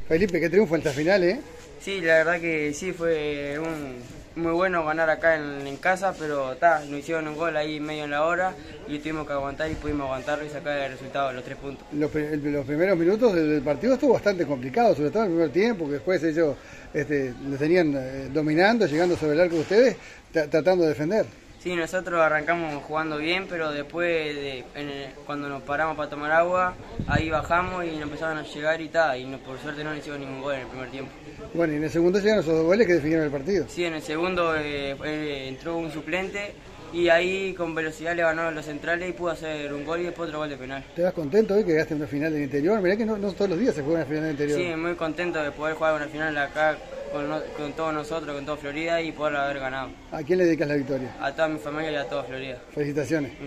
Felipe, qué triunfo en esta final, ¿eh? Sí, la verdad que sí, fue muy bueno ganar acá en casa, pero nos hicieron un gol ahí medio en la hora y tuvimos que aguantar y pudimos aguantarlo y sacar el resultado, los 3 puntos. Los primeros minutos del partido estuvo bastante complicado, sobre todo en el primer tiempo, que después ellos lo tenían dominando, llegando sobre el arco de ustedes, tratando de defender. Sí, nosotros arrancamos jugando bien, pero después, cuando nos paramos para tomar agua, ahí bajamos y nos empezaron a llegar por suerte no hicimos ningún gol en el primer tiempo. Bueno, y en el segundo llegaron esos 2 goles que definieron el partido. Sí, en el segundo entró un suplente y ahí con velocidad le ganó a los centrales y pudo hacer un gol y después otro gol de penal. ¿Te das contento hoy que llegaste a una final del interior? Mirá que no todos los días se juega una final del interior. Sí, muy contento de poder jugar una final acá con todos nosotros, con toda Florida y poder haber ganado. ¿A quién le dedicas la victoria? A toda mi familia y a toda Florida. Felicitaciones.